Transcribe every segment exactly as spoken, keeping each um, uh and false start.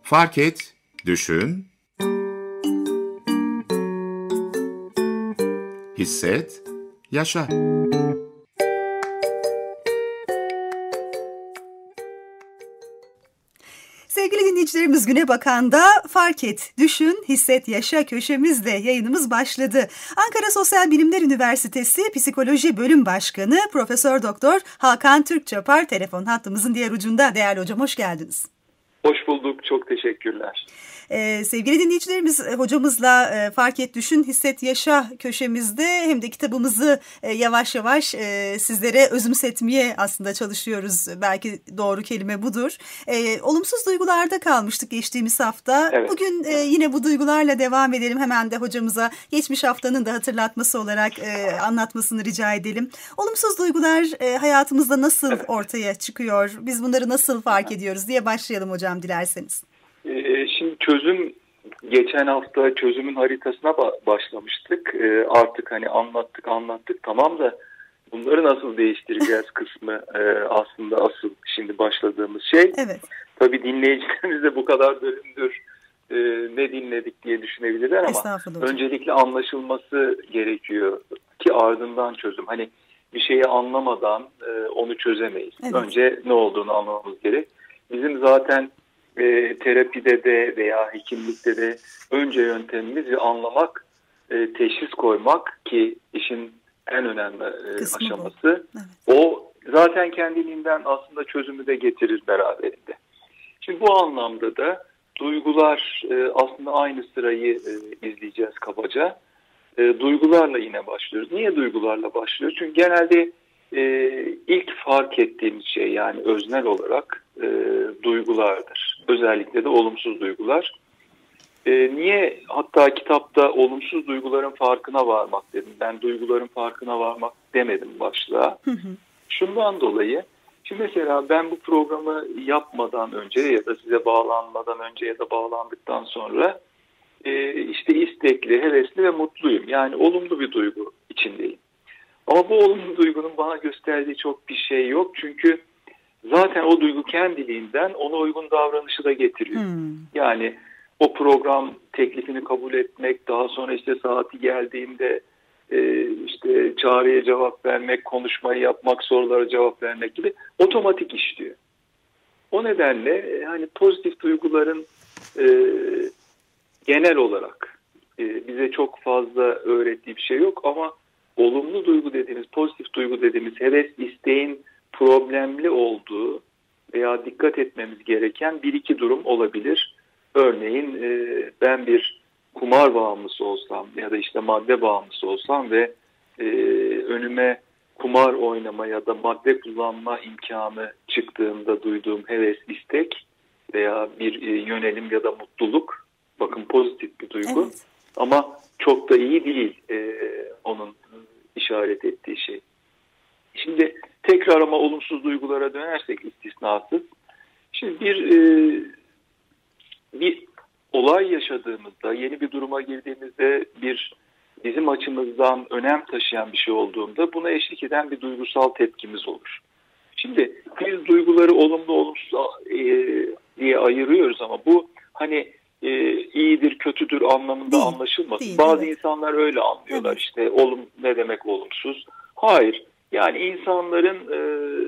Fark et, düşün, hisset, yaşa. Sevgili dinleyicilerimiz, Güne Bakan'da Fark Et, Düşün, Hisset, Yaşa köşemizle yayınımız başladı. Ankara Sosyal Bilimler Üniversitesi Psikoloji Bölüm Başkanı Profesör Doktor Hakan Türkçapar telefon hattımızın diğer ucunda. Değerli hocam, hoş geldiniz. Hoş bulduk, çok teşekkürler. Ee, sevgili dinleyicilerimiz, hocamızla e, Fark Et, Düşün, Hisset, Yaşa köşemizde hem de kitabımızı e, yavaş yavaş e, sizlere özümsetmeye aslında çalışıyoruz. Belki doğru kelime budur. E, olumsuz duygularda kalmıştık geçtiğimiz hafta. Evet. Bugün e, yine bu duygularla devam edelim. Hemen de hocamıza geçmiş haftanın da hatırlatması olarak e, anlatmasını rica edelim. Olumsuz duygular e, hayatımızda nasıl evet. ortaya çıkıyor? Biz bunları nasıl fark ediyoruz diye başlayalım hocam, dilerseniz. Şimdi çözüm, geçen hafta çözümün haritasına başlamıştık. Artık hani anlattık anlattık tamam da bunları nasıl değiştireceğiz kısmı aslında asıl şimdi başladığımız şey. Evet. Tabii dinleyicilerimiz de bu kadar bölümdür ne dinledik diye düşünebilirler ama öncelikle anlaşılması gerekiyor ki ardından çözüm. Hani bir şeyi anlamadan onu çözemeyiz. Evet. Önce ne olduğunu anlamamız gerek. Bizim zaten E, terapide de veya hekimlikte de önce yöntemimiz anlamak, e, teşhis koymak ki işin en önemli e, aşaması. Evet. O zaten kendiliğinden aslında çözümü de getirir beraberinde. Şimdi bu anlamda da duygular e, aslında aynı sırayı e, izleyeceğiz kabaca. E, duygularla yine başlıyoruz. Niye duygularla başlıyoruz? Çünkü genelde e, ilk fark ettiğimiz şey, yani öznel olarak e, duygulardır. Özellikle de olumsuz duygular. E, niye hatta kitapta olumsuz duyguların farkına varmak dedim. Ben duyguların farkına varmak demedim başlığa. Hı hı. Şundan dolayı, şimdi mesela ben bu programı yapmadan önce ya da size bağlanmadan önce ya da bağlandıktan sonra e, işte istekli, hevesli ve mutluyum. Yani olumlu bir duygu içindeyim. Ama bu olumlu duygunun bana gösterdiği çok bir şey yok. Çünkü zaten o duygu kendiliğinden ona uygun davranışı da getiriyor. Hmm. Yani o program teklifini kabul etmek, daha sonra işte saati geldiğinde e, işte çağrıya cevap vermek, konuşmayı yapmak, sorulara cevap vermek gibi otomatik işliyor. O nedenle hani pozitif duyguların e, genel olarak e, bize çok fazla öğrettiği bir şey yok ama olumlu duygu dediğimiz, pozitif duygu dediğimiz heves, isteğin problemli olduğu veya dikkat etmemiz gereken bir iki durum olabilir. Örneğin e, ben bir kumar bağımlısı olsam ya da işte madde bağımlısı olsam ve e, önüme kumar oynama ya da madde kullanma imkanı çıktığında duyduğum heves, istek veya bir e, yönelim ya da mutluluk, bakın pozitif bir duygu. Evet. Ama çok da iyi değil e, onun işaret ettiği şey. Şimdi tekrar ama olumsuz duygulara dönersek istisnasız. Şimdi bir e, bir olay yaşadığımızda, yeni bir duruma girdiğimizde, bir bizim açımızdan önem taşıyan bir şey olduğunda buna eşlik eden bir duygusal tepkimiz olur. Şimdi biz duyguları olumlu olumsuz e, diye ayırıyoruz ama bu hani e, iyidir kötüdür anlamında değil, anlaşılmasın. Değil, Bazı evet. insanlar öyle anlıyorlar. Evet. İşte olum ne demek olumsuz? Hayır. Yani insanların e,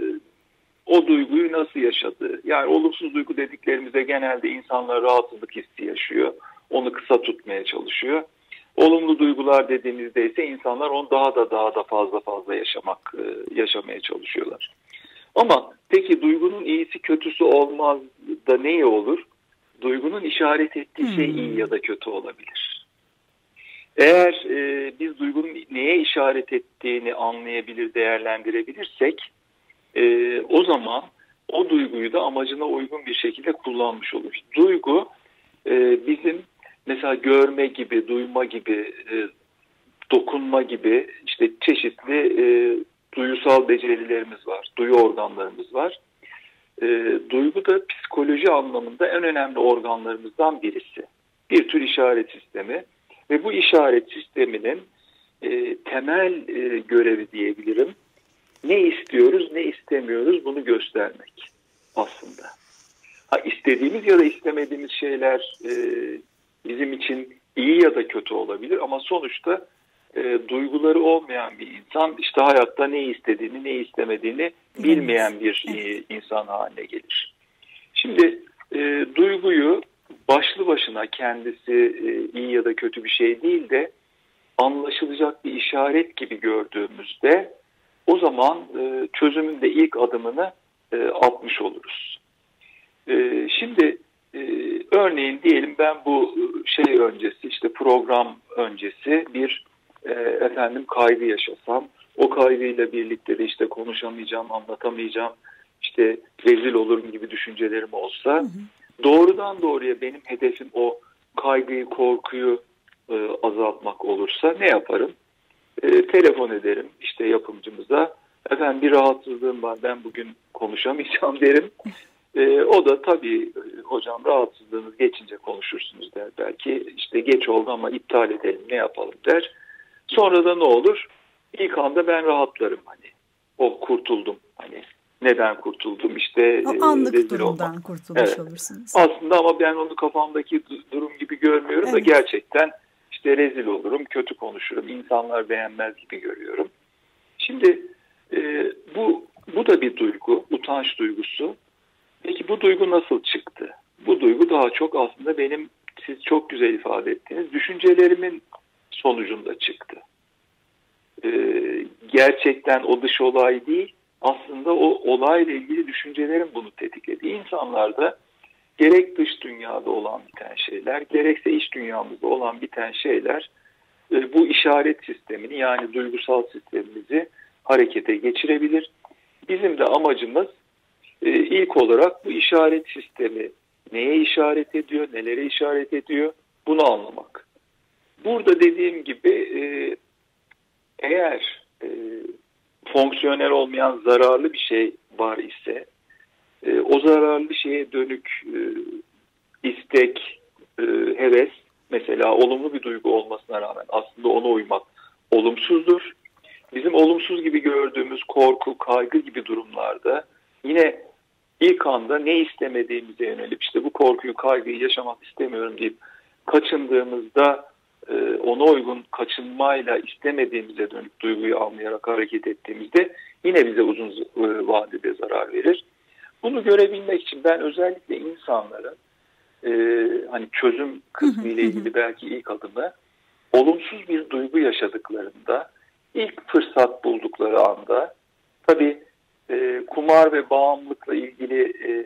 o duyguyu nasıl yaşadığı. Yani olumsuz duygu dediklerimizde genelde insanlar rahatsızlık hissi yaşıyor. Onu kısa tutmaya çalışıyor. Olumlu duygular dediğimizde ise insanlar onu daha da daha da fazla fazla yaşamak e, yaşamaya çalışıyorlar. Ama peki duygunun iyisi kötüsü olmaz da neye olur? Duygunun işaret ettiği hmm. şey iyi ya da kötü olabilir. Eğer e, biz duygunun neye işaret ettiğini anlayabilir, değerlendirebilirsek e, o zaman o duyguyu da amacına uygun bir şekilde kullanmış oluruz. Duygu e, bizim mesela görme gibi, duyma gibi, e, dokunma gibi işte çeşitli e, duyusal becerilerimiz var, duyu organlarımız var. E, duygu da psikoloji anlamında en önemli organlarımızdan birisi. Bir tür işaret sistemi ve bu işaret sisteminin e, temel e, görevi diyebilirim. Ne istiyoruz, ne istemiyoruz bunu göstermek aslında. Ha, istediğimiz ya da istemediğimiz şeyler e, bizim için iyi ya da kötü olabilir ama sonuçta e, duyguları olmayan bir insan işte hayatta ne istediğini ne istemediğini bilmeyen bir e, insan haline gelir. Şimdi e, duyguyu başlı başına kendisi e, iyi ya da kötü bir şey değil de anlaşılacak bir işaret gibi gördüğümüzde o zaman e, çözümün de ilk adımını e, atmış oluruz. E, şimdi e, örneğin diyelim ben bu şey öncesi işte program öncesi bir e, efendim kaygı yaşasam, o kaygıyla birlikte de işte konuşamayacağım, anlatamayacağım, işte rezil olurum gibi düşüncelerim olsa, hı hı. doğrudan doğruya benim hedefim o kaygıyı, korkuyu e, azaltmak olursa ne yaparım? E, telefon ederim işte yapımcımıza, efendim bir rahatsızlığım var, ben bugün konuşamayacağım derim. E, o da tabii hocam rahatsızlığınız geçince konuşursunuz der belki, işte geç oldu ama iptal edelim, ne yapalım der. Sonra da ne olur? İlk anda ben rahatlarım, hani oh kurtuldum, hani neden kurtuldum işte o anlık rezil durumdan olmak. kurtulmuş Evet. olursunuz. Aslında ama ben onu kafamdaki durum gibi görmüyorum, evet. da gerçekten işte rezil olurum, kötü konuşurum, insanlar beğenmez gibi görüyorum. Şimdi e, bu bu da bir duygu, utanç duygusu. Peki bu duygu nasıl çıktı? Bu duygu daha çok aslında benim, siz çok güzel ifade ettiğiniz düşüncelerimin sonucunda çıktı. Ee, gerçekten o dış olay değil, aslında o olayla ilgili düşüncelerim bunu tetikledi. İnsanlarda gerek dış dünyada olan biten şeyler, gerekse iç dünyamızda olan biten şeyler e, bu işaret sistemini, yani duygusal sistemimizi harekete geçirebilir. Bizim de amacımız e, ilk olarak bu işaret sistemi neye işaret ediyor, nelere işaret ediyor, bunu anlamak. Burada dediğim gibi e, eğer e, fonksiyonel olmayan zararlı bir şey var ise e, o zararlı şeye dönük e, istek, e, heves, mesela olumlu bir duygu olmasına rağmen aslında ona uymak olumsuzdur. Bizim olumsuz gibi gördüğümüz korku, kaygı gibi durumlarda yine ilk anda ne istemediğimize yönelip işte bu korkuyu, kaygıyı yaşamak istemiyorum deyip kaçındığımızda ona uygun kaçınmayla istemediğimize dönük duyguyu anlayarak hareket ettiğimizde yine bize uzun vadede zarar verir. Bunu görebilmek için ben özellikle insanların e, hani çözüm kısmı ile ilgili belki ilk adımı, olumsuz bir duygu yaşadıklarında, ilk fırsat buldukları anda, tabii e, kumar ve bağımlılıkla ilgili e,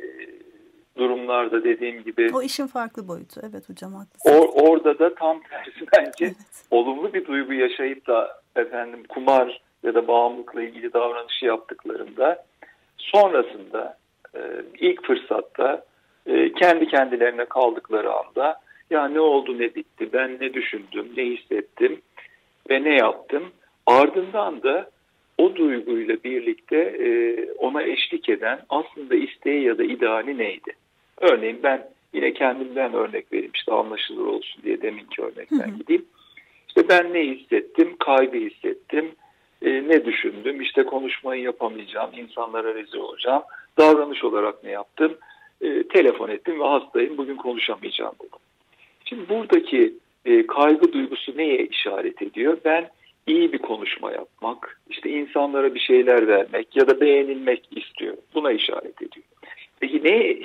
durumlarda dediğim gibi. O işin farklı boyutu. Evet hocam haklısınız. Or, orada da tam tersi bence, evet. olumlu bir duygu yaşayıp da efendim kumar ya da bağımlılıkla ilgili davranışı yaptıklarında sonrasında e, ilk fırsatta e, kendi kendilerine kaldıkları anda ya ne oldu ne bitti, ben ne düşündüm, ne hissettim ve ne yaptım, ardından da o duyguyla birlikte e, ona eşlik eden aslında isteği ya da ideali neydi? Örneğin ben yine kendimden örnek vereyim, işte anlaşılır olsun diye deminki örnekten hı hı. gideyim. İşte ben ne hissettim? Kaygı hissettim. E, ne düşündüm? İşte konuşmayı yapamayacağım, insanlara rezil olacağım. Davranış olarak ne yaptım? E, telefon ettim ve hastayım, bugün konuşamayacağım dedim. Şimdi buradaki e, kaygı duygusu neye işaret ediyor? Ben iyi bir konuşma yapmak, işte insanlara bir şeyler vermek ya da beğenilmek istiyorum. Buna işaret ediyor. Peki ne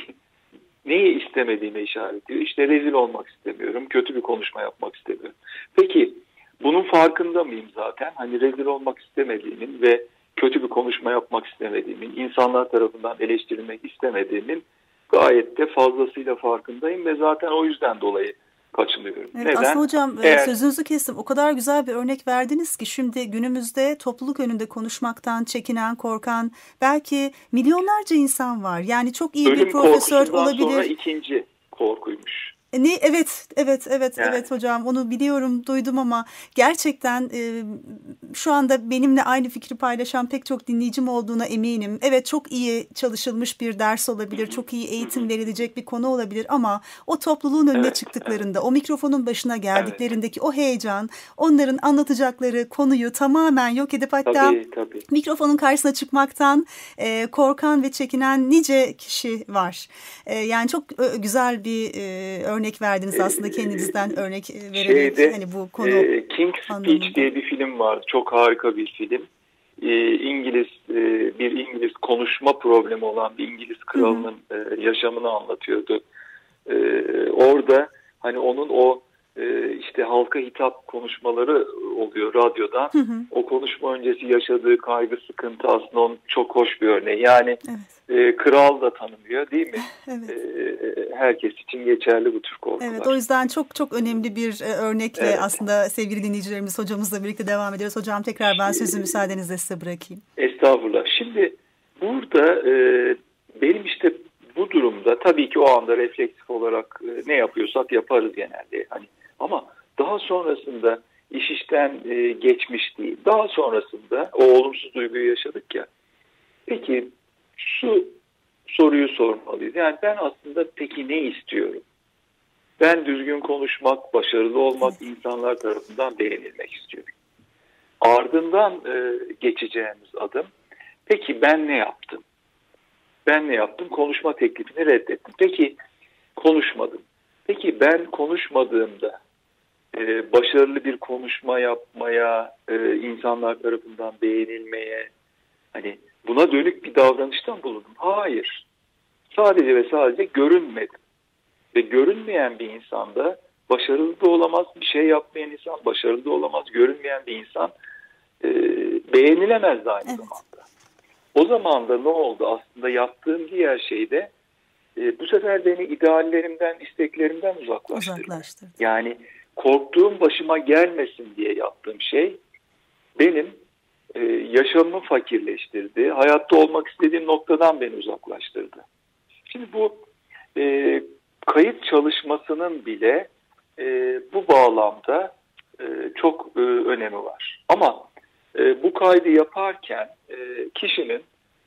neyi istemediğime işaret ediyor? İşte rezil olmak istemiyorum, kötü bir konuşma yapmak istemiyorum. Peki bunun farkında mıyım zaten? Hani rezil olmak istemediğimin ve kötü bir konuşma yapmak istemediğimin, insanlar tarafından eleştirilmek istemediğimin gayet de fazlasıyla farkındayım ve zaten o yüzden dolayı kaçınıyorum. Evet, neden? Aslında hocam Eğer... sözünüzü kestim. O kadar güzel bir örnek verdiniz ki şimdi günümüzde topluluk önünde konuşmaktan çekinen, korkan belki milyonlarca insan var. Yani çok iyi Ölüm bir profesör olabilir. sonra ikinci korkuymuş. Ne evet evet evet yani. evet hocam, onu biliyorum, duydum ama gerçekten e, şu anda benimle aynı fikri paylaşan pek çok dinleyicim olduğuna eminim. Evet, çok iyi çalışılmış bir ders olabilir, Hı-hı. çok iyi eğitim Hı-hı. verilecek bir konu olabilir ama o topluluğun önüne evet, çıktıklarında, evet. o mikrofonun başına geldiklerindeki evet. o heyecan, onların anlatacakları konuyu tamamen yok edip hatta tabii, tabii. mikrofonun karşısına çıkmaktan e, korkan ve çekinen nice kişi var. E, yani çok e, güzel bir e, örnek verdiniz aslında, kendinizden örnek vererek Şeyde, hani bu konu e, King's anlamında. Speech diye bir film vardı. Çok harika bir film. E, İngiliz e, bir İngiliz konuşma problemi olan bir İngiliz kralının e, yaşamını anlatıyordu. E, orada hani onun o e, işte halka hitap konuşmaları oluyor radyodan. Hı hı. O konuşma öncesi yaşadığı kaygı, sıkıntı aslında onun çok hoş bir örneği. Yani evet. e, kral da tanımıyor, değil mi? Evet. E, herkes için geçerli bu tür korkular. Evet, o yüzden çok çok önemli bir e, örnekle evet. aslında sevgili dinleyicilerimiz, hocamızla birlikte devam ediyoruz. Hocam, tekrar ben sözü müsaadenizle size bırakayım. Estağfurullah. Şimdi burada e, benim işte bu durumda tabii ki o anda refleksif olarak e, ne yapıyorsak yaparız genelde. Hani ama daha sonrasında iş işten e, geçmiş değil. Daha sonrasında o olumsuz duyguyu yaşadık ya. Peki şu soruyu sormalıyız. Yani ben aslında peki ne istiyorum? Ben düzgün konuşmak, başarılı olmak, evet. insanlar tarafından beğenilmek istiyorum. Ardından e, geçeceğimiz adım, peki ben ne yaptım? Ben ne yaptım? Konuşma teklifini reddettim. Peki konuşmadım. Peki ben konuşmadığımda e, başarılı bir konuşma yapmaya, e, insanlar tarafından beğenilmeye, hani buna dönük bir davranıştan bulundum. Hayır. Sadece ve sadece görünmedim. Ve görünmeyen bir insanda başarılı da olamaz, bir şey yapmayan insan başarılı da olamaz, görünmeyen bir insan e, beğenilemez de aynı evet. zamanda. O zaman da ne oldu? Aslında yaptığım diğer şey de e, bu sefer beni ideallerimden, isteklerimden uzaklaştırdı. uzaklaştırdı. Yani korktuğum başıma gelmesin diye yaptığım şey benim e, yaşamımı fakirleştirdi. Hayatta olmak istediğim noktadan beni uzaklaştırdı. Şimdi bu e, kayıt çalışmasının bile e, bu bağlamda e, çok e, önemi var. Ama e, bu kaydı yaparken e, kişinin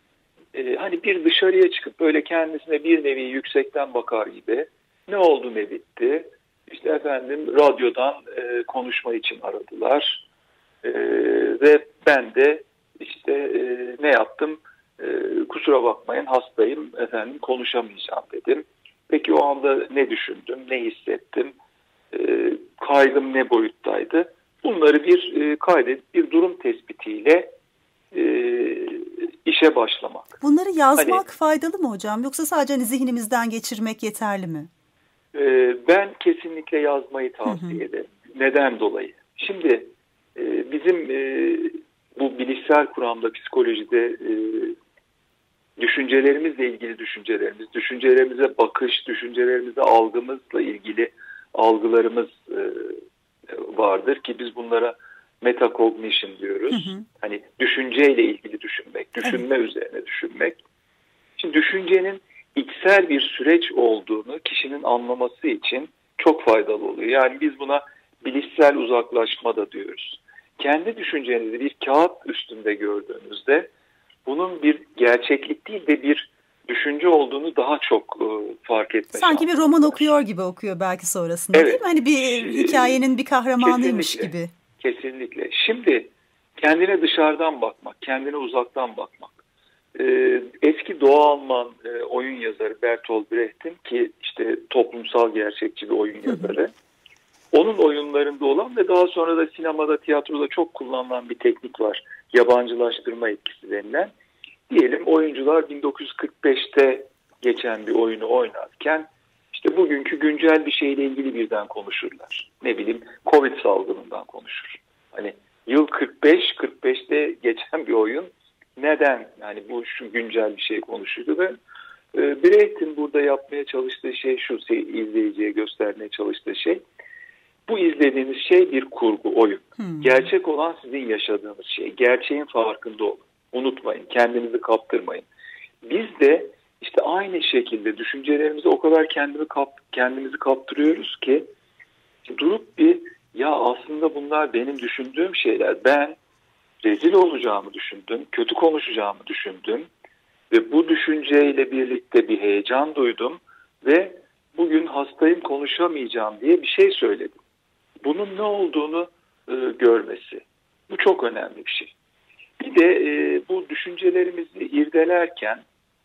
e, hani bir dışarıya çıkıp böyle kendisine bir nevi yüksekten bakar gibi ne oldu ne bitti, işte efendim radyodan e, konuşma için aradılar e, ve ben de işte e, ne yaptım, e, kusura bakmayın hastayım efendim konuşamayacağım dedim. Peki o anda ne düşündüm, ne hissettim, e, kaygım ne boyuttaydı? Bunları bir e, kaydedip bir durum tespitiyle e, işe başlamak. Bunları yazmak hani, faydalı mı hocam? Yoksa sadece hani zihnimizden geçirmek yeterli mi? E, ben kesinlikle yazmayı tavsiye hı hı. ederim. Neden dolayı? Şimdi e, bizim e, bu bilişsel kuramda, psikolojide e, düşüncelerimizle ilgili düşüncelerimiz, düşüncelerimize bakış, düşüncelerimize algımızla ilgili algılarımız e, vardır ki biz bunlara metacognition diyoruz. Hı hı. Hani düşünceyle ilgili düşünmek, düşünme evet. üzerine düşünmek. Şimdi düşüncenin içsel bir süreç olduğunu kişinin anlaması için çok faydalı oluyor. Yani biz buna bilişsel uzaklaşma da diyoruz. Kendi düşüncenizi bir kağıt üstünde gördüğünüzde bunun bir gerçeklik değil de bir düşünce olduğunu daha çok e, fark etme Sanki bir roman var. Okuyor gibi okuyor belki sonrasında evet. değil mi? Hani bir hikayenin bir kahramanıymış kesinlikle, gibi. Kesinlikle. Şimdi kendine dışarıdan bakmak, kendine uzaktan bakmak. Ee, eski Doğu Alman e, oyun yazarı Bertolt Brecht'in ki işte toplumsal gerçekçi bir oyun yazarı. Onun oyunlarında olan ve daha sonra da sinemada, tiyatroda çok kullanılan bir teknik var. Yabancılaştırma etkisi denilen. Diyelim oyuncular bin dokuz yüz kırk beşte geçen bir oyunu oynarken işte bugünkü güncel bir şeyle ilgili birden konuşurlar. Ne bileyim Covid salgınından konuşur. Hani yıl kırk beş, kırk beşte geçen bir oyun neden yani bu şu güncel bir şey konuşuyordu ve e, Brecht'in burada yapmaya çalıştığı şey şu, izleyiciye göstermeye çalıştığı şey. Bu izlediğiniz şey bir kurgu, oyun. Hmm. Gerçek olan sizin yaşadığınız şey. Gerçeğin farkında olun. Unutmayın, kendinizi kaptırmayın. Biz de işte aynı şekilde düşüncelerimizi o kadar kendimi kap, kendimizi kaptırıyoruz ki durup bir ya aslında bunlar benim düşündüğüm şeyler. Ben rezil olacağımı düşündüm, kötü konuşacağımı düşündüm ve bu düşünceyle birlikte bir heyecan duydum ve bugün hastayım konuşamayacağım diye bir şey söyledim. Bunun ne olduğunu e, görmesi. Bu çok önemli bir şey. Bir de e, bu düşüncelerimizi irdelerken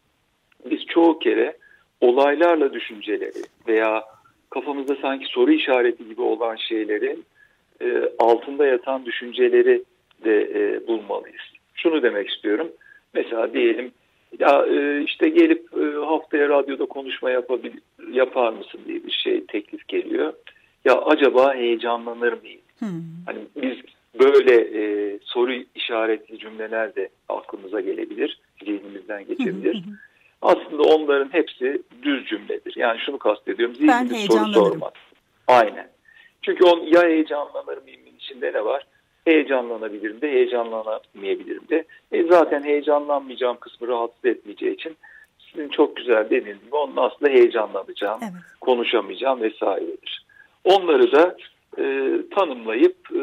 biz çoğu kere olaylarla düşünceleri veya kafamızda sanki soru işareti gibi olan şeylerin e, altında yatan düşünceleri de e, bulmalıyız. Şunu demek istiyorum. Mesela diyelim ya e, işte gelip e, haftaya radyoda konuşma yapabil, yapar mısın diye bir şey teklif geliyor. Ya acaba heyecanlanır mıyım? Hmm. Hani biz böyle e, soru işaretli cümleler de aklımıza gelebilir, zihnimizden geçebilir. Hmm. Aslında onların hepsi düz cümledir. Yani şunu kastediyorum, zihnimiz soru sormaz. Aynen. Çünkü on, ya heyecanlanır mıyım içinde ne var? Heyecanlanabilirim de, heyecanlanamayabilirim de. E zaten heyecanlanmayacağım kısmı rahatsız etmeyeceği için sizin çok güzel dediğiniz gibi onun aslında heyecanlanacağım, evet, konuşamayacağım vesairedir. Onları da e, tanımlayıp e,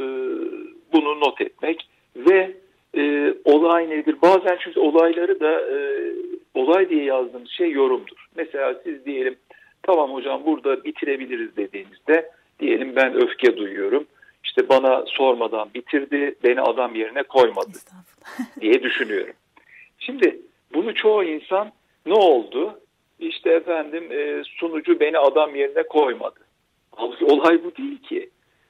bunu not etmek ve e, olay nedir? Bazen çünkü olayları da e, olay diye yazdığımız şey yorumdur. Mesela siz diyelim tamam hocam burada bitirebiliriz dediğinizde diyelim ben öfke duyuyorum. İşte bana sormadan bitirdi, beni adam yerine koymadı diye düşünüyorum. Şimdi bunu çoğu insan ne oldu? İşte efendim e, sunucu beni adam yerine koymadı. Halbuki olay bu değil ki.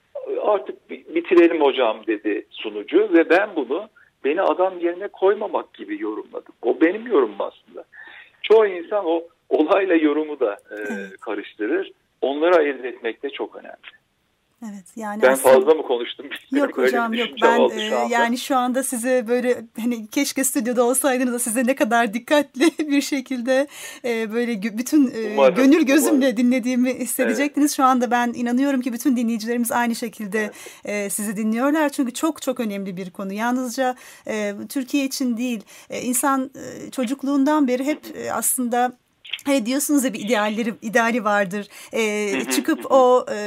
Artık bitirelim hocam dedi sunucu ve ben bunu beni adam yerine koymamak gibi yorumladım. O benim yorumum aslında. Çoğu insan o olayla yorumu da e, karıştırır. Onları ayırt etmek de çok önemli. Evet, yani ben aslında... fazla mı konuştum? Yok hocam yok ben e, şu yani şu anda size böyle hani keşke stüdyoda olsaydınız da size ne kadar dikkatli bir şekilde e, böyle bütün e, umarım, gönül gözümle umarım. dinlediğimi hissedecektiniz. Evet. Şu anda ben inanıyorum ki bütün dinleyicilerimiz aynı şekilde evet. e, sizi dinliyorlar. Çünkü çok çok önemli bir konu. Yalnızca e, Türkiye için değil e, insan e, çocukluğundan beri hep e, aslında hani diyorsunuz ya bir idealleri ideali vardır. E, çıkıp o e,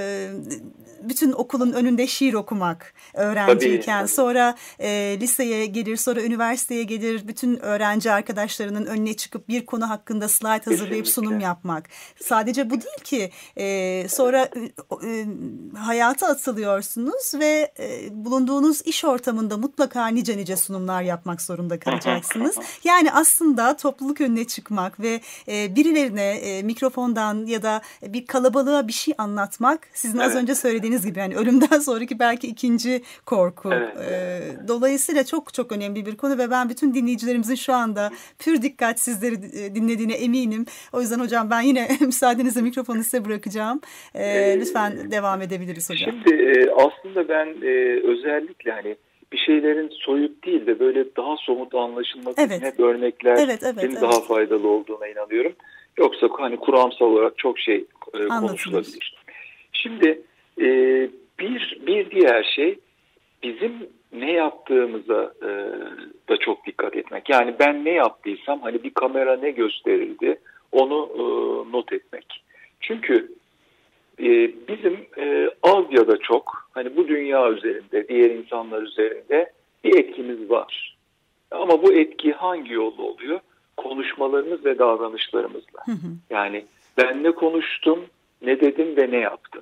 bütün okulun önünde şiir okumak öğrenciyken tabii, sonra e, liseye gelir, sonra üniversiteye gelir, bütün öğrenci arkadaşlarının önüne çıkıp bir konu hakkında slide hazırlayıp kesinlikle. sunum yapmak. Sadece bu değil ki e, sonra e, hayata atılıyorsunuz ve e, bulunduğunuz iş ortamında mutlaka nice nice sunumlar yapmak zorunda kalacaksınız. Yani aslında topluluk önüne çıkmak ve e, birilerine e, mikrofondan ya da bir kalabalığa bir şey anlatmak sizin evet. az önce söylediğiniz gibi yani ölümden sonraki belki ikinci korku. Evet. Ee, dolayısıyla çok çok önemli bir konu ve ben bütün dinleyicilerimizin şu anda pür dikkat sizleri dinlediğine eminim. O yüzden hocam ben yine müsaadenizle mikrofonu size bırakacağım. Ee, ee, lütfen devam edebiliriz hocam. Şimdi e, aslında ben e, özellikle hani bir şeylerin soyut değil de böyle daha somut anlaşılması evet. için hep örnekler evet, evet, evet. daha faydalı olduğuna inanıyorum. Yoksa hani kuramsal olarak çok şey e, konuşulabilir. Şimdi Ee, bir bir diğer şey bizim ne yaptığımıza e, da çok dikkat etmek. Yani ben ne yaptıysam hani bir kamera ne gösterildi onu e, not etmek. Çünkü e, bizim e, az ya da çok hani bu dünya üzerinde diğer insanlar üzerinde bir etkimiz var. Ama bu etki hangi yolla oluyor? Konuşmalarımız ve davranışlarımızla. Hı hı. Yani ben ne konuştum, ne dedim ve ne yaptım.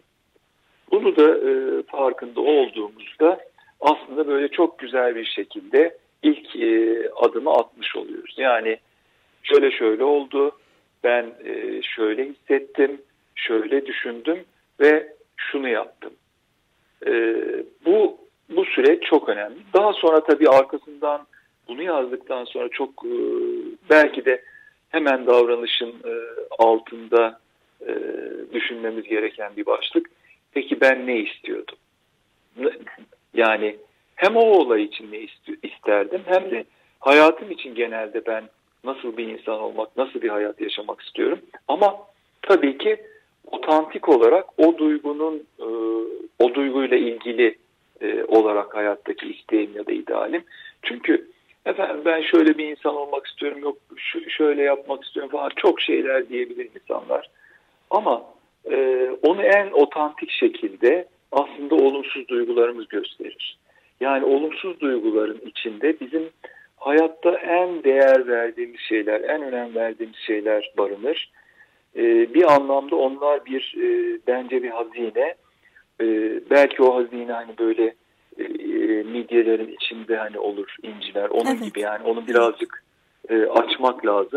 Bunu da e, farkında olduğumuzda aslında böyle çok güzel bir şekilde ilk e, adımı atmış oluyoruz. Yani şöyle şöyle oldu, ben e, şöyle hissettim, şöyle düşündüm ve şunu yaptım. E, bu bu süreç çok önemli. Daha sonra tabii arkasından bunu yazdıktan sonra çok e, belki de hemen davranışın e, altında e, düşünmemiz gereken bir başlık. Peki ben ne istiyordum? Yani hem o olay için ne isterdim hem de hayatım için genelde ben nasıl bir insan olmak, nasıl bir hayat yaşamak istiyorum. Ama tabii ki otantik olarak o duygunun, o duyguyla ilgili olarak hayattaki isteğim ya da idealim. Çünkü efendim ben şöyle bir insan olmak istiyorum, yok şu, şöyle yapmak istiyorum falan, çok şeyler diyebilir insanlar. Ama e, onu en otantik şekilde aslında olumsuz duygularımız gösterir. Yani olumsuz duyguların içinde bizim hayatta en değer verdiğimiz şeyler, en önem verdiğimiz şeyler barınır. E, bir anlamda onlar bir e, bence bir hazine. E, belki o hazine hani böyle e, midyelerin içinde hani olur inciler, onun evet. gibi yani onu birazcık e, açmak lazım.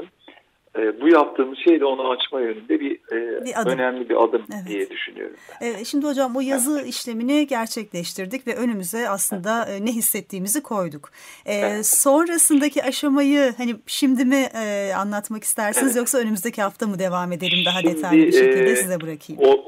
E, bu yaptığımız şey de onu açma yönünde bir, e, bir adım. önemli bir adım evet. diye düşünüyorum ben. E, şimdi hocam o yazı evet. işlemini gerçekleştirdik ve önümüze aslında evet. e, ne hissettiğimizi koyduk. E, evet. Sonrasındaki aşamayı hani şimdi mi e, anlatmak istersiniz evet. yoksa önümüzdeki hafta mı devam edelim daha şimdi, detaylı bir şekilde e, size bırakayım. O,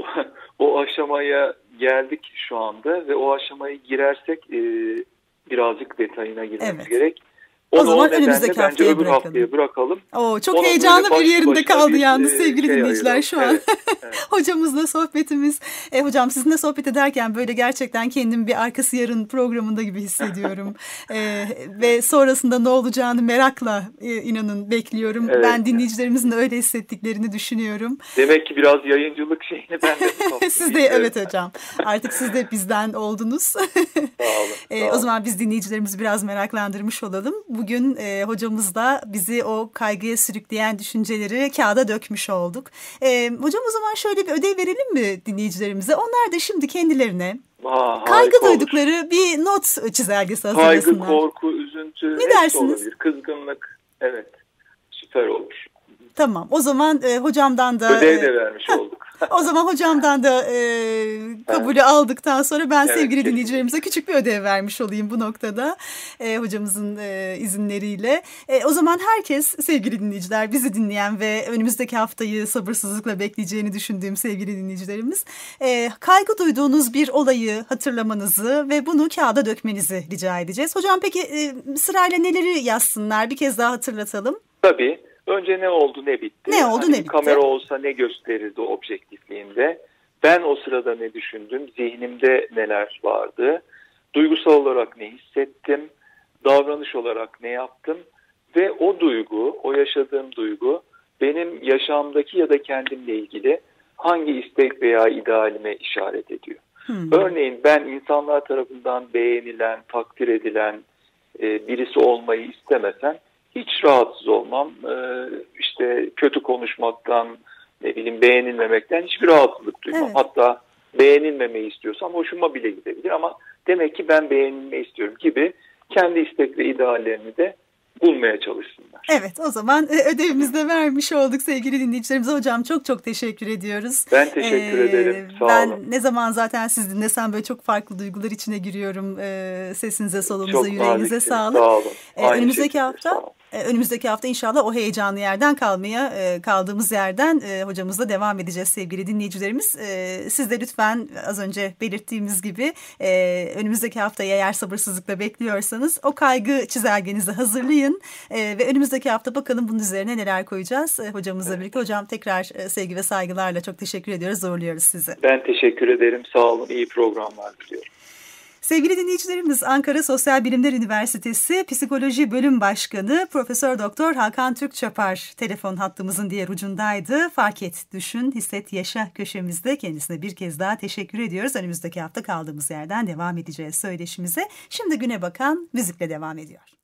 o aşamaya geldik şu anda ve o aşamaya girersek e, birazcık detayına girmemiz evet. gerek. Onu o zaman önümüzdeki haftaya öbür bırakalım. haftaya bırakalım. Oo, çok Ona heyecanlı bir yerinde kaldı yalnız sevgili şey dinleyiciler ayıralım. şu an. Evet, evet. Hocamızla sohbetimiz. E, hocam sizinle sohbet ederken böyle gerçekten kendimi bir Arkası Yarın programında gibi hissediyorum. e, ve sonrasında ne olacağını merakla e, inanın bekliyorum. Evet. Ben dinleyicilerimizin de öyle hissettiklerini düşünüyorum. Demek ki biraz yayıncılık şeyini ben de Siz de evet hocam. Artık siz de bizden oldunuz. Sağ olun. e, sağ olun. O zaman biz dinleyicilerimizi biraz meraklandırmış olalım. Bugün e, hocamızla bizi o kaygıya sürükleyen düşünceleri kağıda dökmüş olduk. E, hocam o zaman şöyle bir ödev verelim mi dinleyicilerimize? Onlar da şimdi kendilerine Aa, kaygı duydukları olur. bir not çizelgesi hazırlasınlar. Kaygı, korku, üzüntü ne dersiniz? Olabilir. Kızgınlık, evet süper olur. Tamam o zaman e, hocamdan da... Ödev de vermiş olduk. O zaman hocamdan da e, kabulü evet. aldıktan sonra ben evet, sevgili kesinlikle. dinleyicilerimize küçük bir ödev vermiş olayım bu noktada e, hocamızın e, izinleriyle. E, o zaman herkes sevgili dinleyiciler bizi dinleyen ve önümüzdeki haftayı sabırsızlıkla bekleyeceğini düşündüğüm sevgili dinleyicilerimiz e, kaygı duyduğunuz bir olayı hatırlamanızı ve bunu kağıda dökmenizi rica edeceğiz. Hocam peki e, sırayla neleri yazsınlar bir kez daha hatırlatalım. Tabii. Önce ne oldu ne bitti? Ne oldu hani ne bitti? Kamera olsa ne gösterirdi objektifliğinde? Ben o sırada ne düşündüm? Zihnimde neler vardı? Duygusal olarak ne hissettim? Davranış olarak ne yaptım? Ve o duygu, o yaşadığım duygu benim yaşamdaki ya da kendimle ilgili hangi istek veya idealime işaret ediyor? Hmm. Örneğin ben insanlar tarafından beğenilen, takdir edilen e, birisi olmayı istemesem hiç rahatsız olmam. Ee, işte kötü konuşmaktan, ne bileyim beğenilmemekten hiçbir rahatsızlık duymam. Evet. Hatta beğenilmemeyi istiyorsam hoşuma bile gidebilir ama demek ki ben beğenilmeyi istiyorum gibi kendi istek ve ideallerini de bulmaya çalışsınlar. Evet o zaman ödevimizi de vermiş olduk sevgili dinleyicilerimize. Hocam çok çok teşekkür ediyoruz. Ben teşekkür ee, ederim. Sağ ben olun. ne zaman zaten siz dinlesem böyle çok farklı duygular içine giriyorum. Ee, sesinize, solunuza, yüreğinize sağlık. Sağ olun. Ee, önümüzdeki hafta önümüzdeki hafta inşallah o heyecanlı yerden kalmaya kaldığımız yerden hocamızla devam edeceğiz sevgili dinleyicilerimiz. Siz de lütfen az önce belirttiğimiz gibi önümüzdeki haftaya eğer sabırsızlıkla bekliyorsanız o kaygı çizelgenizi hazırlayın ve önümüzdeki hafta bakalım bunun üzerine neler koyacağız hocamızla evet. birlikte. Hocam tekrar sevgi ve saygılarla çok teşekkür ediyoruz, zorluyoruz sizi. Ben teşekkür ederim, sağ olun, iyi programlar diliyorum. Sevgili dinleyicilerimiz, Ankara Sosyal Bilimler Üniversitesi Psikoloji Bölüm Başkanı Profesör Doktor Hakan Türkçapar telefon hattımızın diğer ucundaydı. Fark et, düşün, hisset, yaşa köşemizde kendisine bir kez daha teşekkür ediyoruz. Önümüzdeki hafta kaldığımız yerden devam edeceğiz söyleşimize. Şimdi güne bakan müzikle devam ediyor.